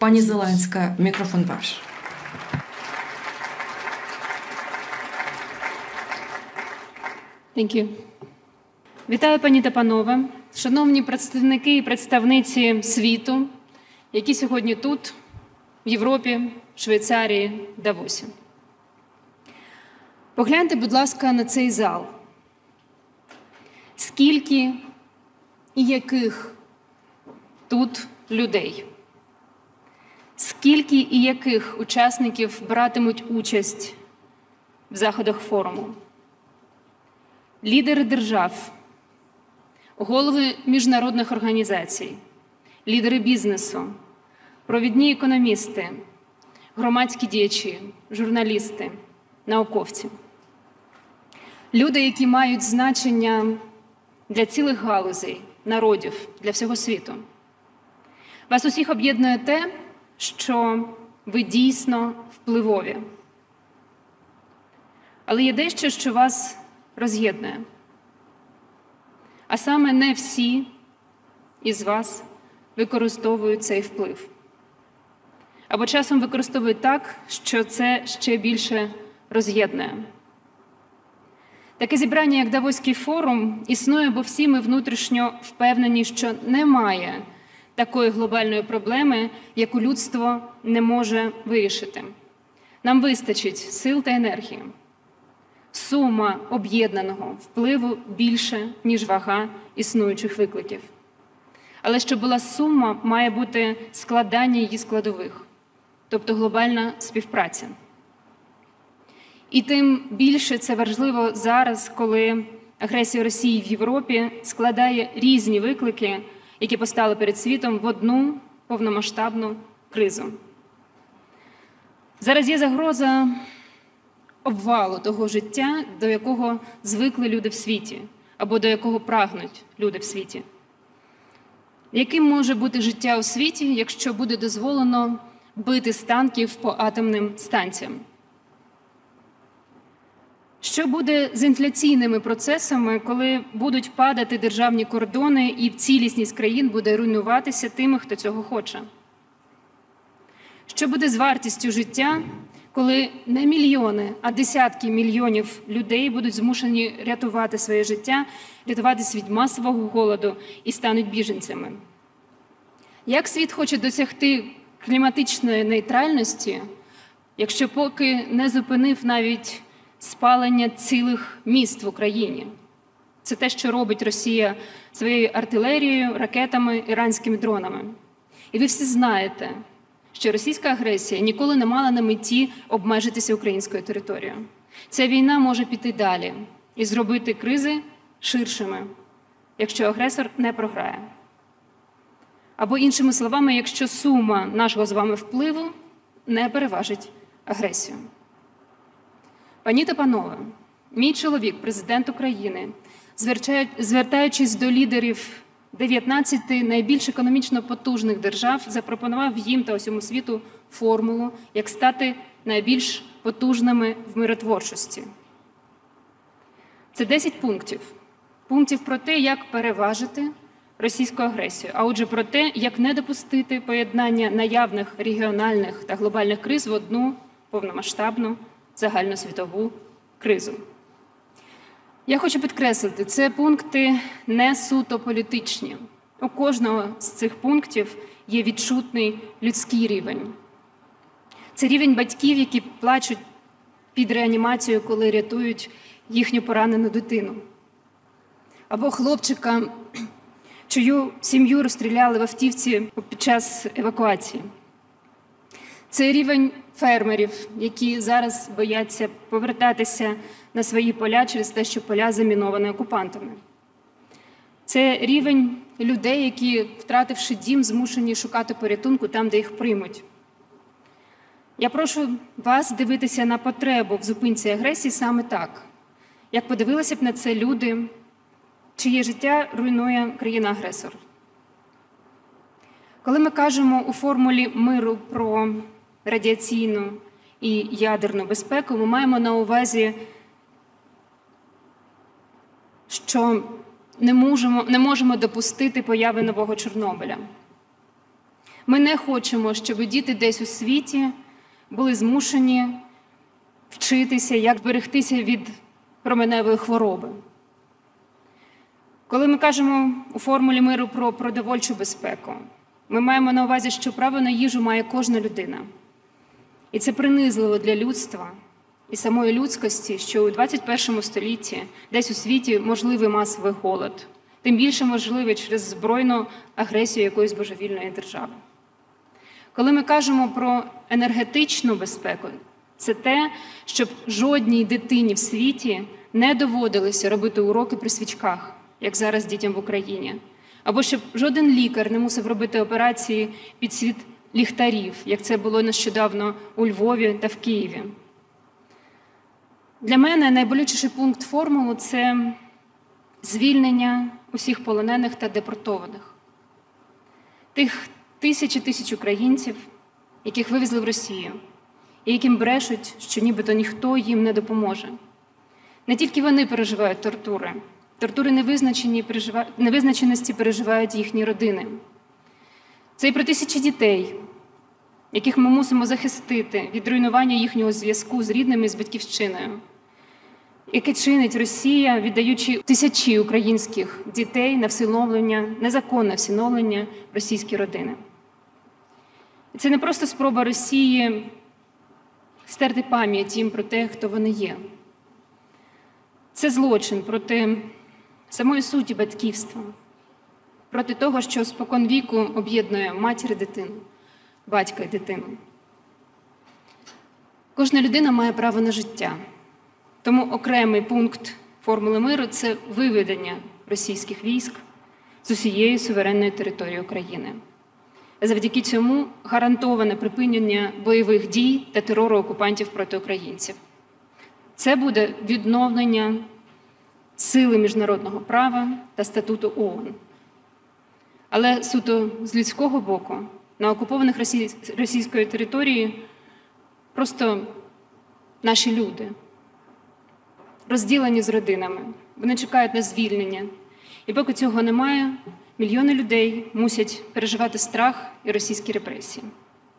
Пані Зеленська, мікрофон ваш. Дякую. Вітаю, пані та панове, шановні представники і представниці світу, які сьогодні тут, в Європі, Швейцарії, Давосі. Погляньте, будь ласка, на цей зал. Скільки і яких тут людей? Скільки і яких учасників братимуть участь в заходах форуму? Лідери держав, голови міжнародних організацій, лідери бізнесу, провідні економісти, громадські діячі, журналісти, науковці. Люди, які мають значення для цілих галузей, народів, для всього світу. Вас усіх об'єднує те, що ви дійсно впливові. Але є дещо, що вас роз'єднує. А саме не всі із вас використовують цей вплив. Або часом використовують так, що це ще більше роз'єднує. Таке зібрання, як Давоський форум, існує, бо всі ми внутрішньо впевнені, що немає такої глобальної проблеми, яку людство не може вирішити. Нам вистачить сил та енергії. Сума об'єднаного впливу більше, ніж вага існуючих викликів. Але щоб була сума, має бути складання її складових, тобто глобальна співпраця. І тим більше це важливо зараз, коли агресія Росії в Європі складає різні виклики, які постали перед світом в одну повномасштабну кризу. Зараз є загроза обвалу того життя, до якого звикли люди в світі, або до якого прагнуть люди в світі. Яким може бути життя у світі, якщо буде дозволено бити з танків по атомним станціям? Що буде з інфляційними процесами, коли будуть падати державні кордони і цілісність країн буде руйнуватися тими, хто цього хоче? Що буде з вартістю життя, коли не мільйони, а десятки мільйонів людей будуть змушені рятувати своє життя, рятуватись від масового голоду і стануть біженцями? Як світ хоче досягти кліматичної нейтральності, якщо поки не зупинив навіть спалення цілих міст в Україні? Це те, що робить Росія своєю артилерією, ракетами, іранськими дронами. І ви всі знаєте, що російська агресія ніколи не мала на меті обмежитися українською територією. Ця війна може піти далі і зробити кризи ширшими, якщо агресор не програє. Або іншими словами, якщо сума нашого з вами впливу не переважить агресію. Пані та панове, мій чоловік, президент України, звертаючись до лідерів 19 найбільш економічно потужних держав, запропонував їм та усьому світу формулу, як стати найбільш потужними в миротворчості. Це 10 пунктів. Пунктів про те, як переважити російську агресію, а отже про те, як не допустити поєднання наявних регіональних та глобальних криз в одну повномасштабну загальносвітову кризу. Я хочу підкреслити, це пункти не суто політичні. У кожного з цих пунктів є відчутний людський рівень. Це рівень батьків, які плачуть під реанімацією, коли рятують їхню поранену дитину. Або хлопчика, чию сім'ю розстріляли в автівці під час евакуації. Це рівень фермерів, які зараз бояться повертатися на свої поля через те, що поля заміновані окупантами. Це рівень людей, які, втративши дім, змушені шукати порятунку там, де їх приймуть. Я прошу вас дивитися на потребу в зупинці агресії саме так, як подивилися б на це люди, чиє життя руйнує країна-агресор. Коли ми кажемо у формулі миру про радіаційну і ядерну безпеку, ми маємо на увазі, що не можемо допустити появи нового Чорнобиля. Ми не хочемо, щоб діти десь у світі були змушені вчитися, як берегтися від променевої хвороби. Коли ми кажемо у формулі миру про продовольчу безпеку, ми маємо на увазі, що право на їжу має кожна людина. І це принизливо для людства і самої людськості, що у 21 столітті десь у світі можливий масовий голод, тим більше можливий через збройну агресію якоїсь божевільної держави. Коли ми кажемо про енергетичну безпеку, це те, щоб жодній дитині в світі не доводилося робити уроки при свічках, як зараз дітям в Україні. Або щоб жоден лікар не мусив робити операції під світ ліхтарів, як це було нещодавно у Львові та в Києві. Для мене найболючіший пункт формули – це звільнення усіх полонених та депортованих. Тих тисяч українців, яких вивезли в Росію, і яким брешуть, що нібито ніхто їм не допоможе. Не тільки вони переживають тортури. Тортури невизначеності переживають їхні родини. Це і про тисячі дітей, яких ми мусимо захистити від руйнування їхнього зв'язку з рідними, з батьківщиною, яке чинить Росія, віддаючи тисячі українських дітей на всиновлення, незаконне всиновлення в російські родини. І це не просто спроба Росії стерти пам'ять їм про те, хто вони є. Це злочин проти самої суті батьківства, проти того, що споконвіку об'єднує матір і дитину, батька і дитину. Кожна людина має право на життя. Тому окремий пункт формули миру – це виведення російських військ з усієї суверенної території України. Завдяки цьому гарантоване припинення бойових дій та терору окупантів проти українців. Це буде відновлення сили міжнародного права та статуту ООН. Але суто з людського боку, на окупованих російської території просто наші люди, розділені з родинами. Вони чекають на звільнення. І поки цього немає, мільйони людей мусять переживати страх і російські репресії.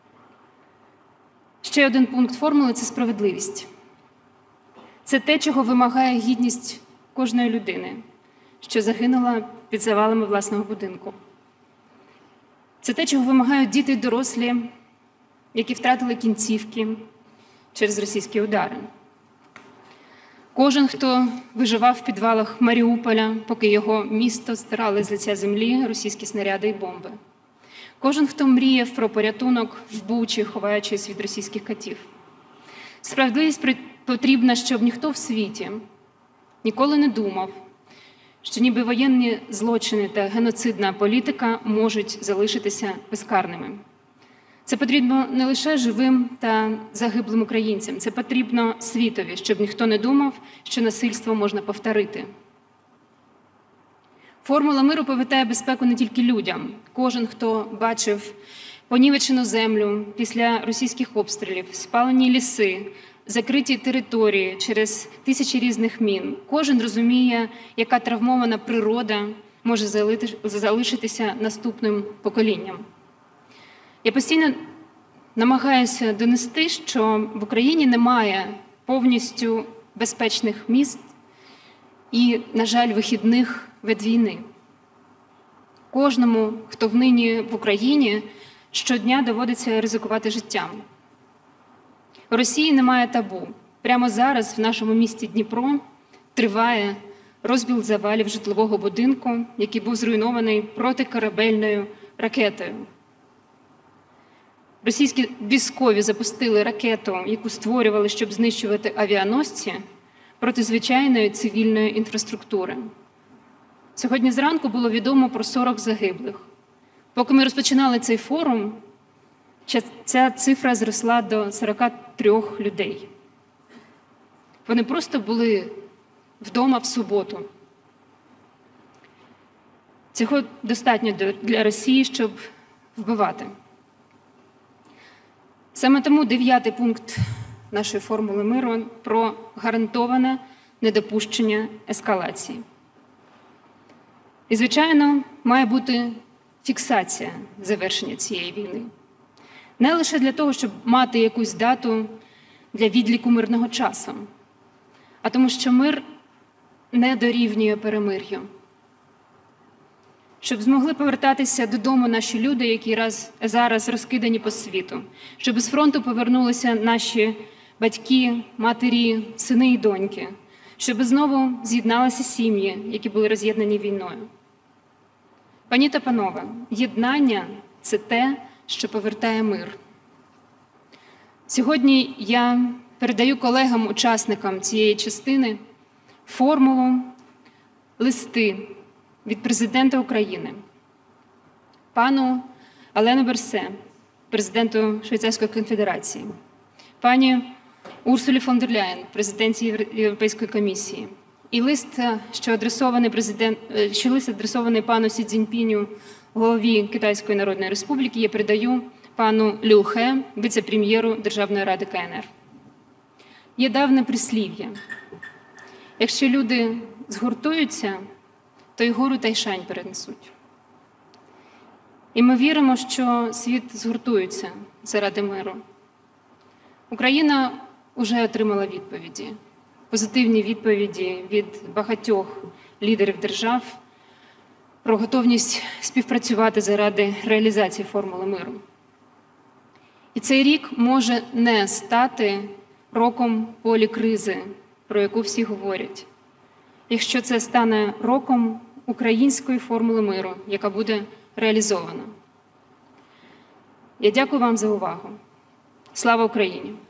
Ще один пункт формули – це справедливість. Це те, чого вимагає гідність кожної людини, що загинула під завалами власного будинку. Це те, чого вимагають діти й дорослі, які втратили кінцівки через російські удари. Кожен, хто виживав в підвалах Маріуполя, поки його місто стирали з лиця землі російські снаряди і бомби. Кожен, хто мріяв про порятунок в Бучі, ховаючись від російських катів. Справедливість потрібна, щоб ніхто в світі ніколи не думав, що ніби воєнні злочини та геноцидна політика можуть залишитися безкарними. Це потрібно не лише живим та загиблим українцям, це потрібно світові, щоб ніхто не думав, що насильство можна повторити. Формула миру повертає безпеку не тільки людям. Кожен, хто бачив понівечену землю після російських обстрілів, спалені ліси, закриті території через тисячі різних мін. Кожен розуміє, яка травмована природа може залишитися наступним поколінням. Я постійно намагаюся донести, що в Україні немає повністю безпечних міст і, на жаль, вихідних від війни. Кожному, хто нині в Україні, щодня доводиться ризикувати життям. У Росії немає табу. Прямо зараз в нашому місті Дніпро триває розбіл завалів житлового будинку, який був зруйнований протикорабельною ракетою. Російські військові запустили ракету, яку створювали, щоб знищувати авіаносці, проти звичайної цивільної інфраструктури. Сьогодні зранку було відомо про 40 загиблих. Поки ми розпочинали цей форум, ця цифра зросла до 43 людей. Вони просто були вдома в суботу. Цього достатньо для Росії, щоб вбивати. Саме тому 9-й пункт нашої формули миру про гарантоване недопущення ескалації. І, звичайно, має бути фіксація завершення цієї війни. Не лише для того, щоб мати якусь дату для відліку мирного часу, а тому що мир не дорівнює перемир'ю. Щоб змогли повертатися додому наші люди, які зараз розкидані по світу. Щоб з фронту повернулися наші батьки, матері, сини і доньки. Щоб знову з'єдналися сім'ї, які були роз'єднані війною. Пані та панове, єднання – це те, що повертає мир. Сьогодні я передаю колегам-учасникам цієї частини формулу, листи від президента України, пану Алену Берсе, президенту Швейцарської конфедерації, пані Урсулі фон дер Ляєн, президентці Європейської комісії, і лист, що адресований пану Сі Цзіньпіню, голові Китайської Народної Республіки, я передаю пану Лю Хе, віце-прем'єру Державної ради КНР. Є давне прислів'я. Якщо люди згуртуються, то й гору та й шань перенесуть. І ми віримо, що світ згуртується заради миру. Україна вже отримала відповіді, позитивні відповіді від багатьох лідерів держав про готовність співпрацювати заради реалізації формули миру. І цей рік може не стати роком полікризи, про яку всі говорять, якщо це стане роком української формули миру, яка буде реалізована. Я дякую вам за увагу. Слава Україні!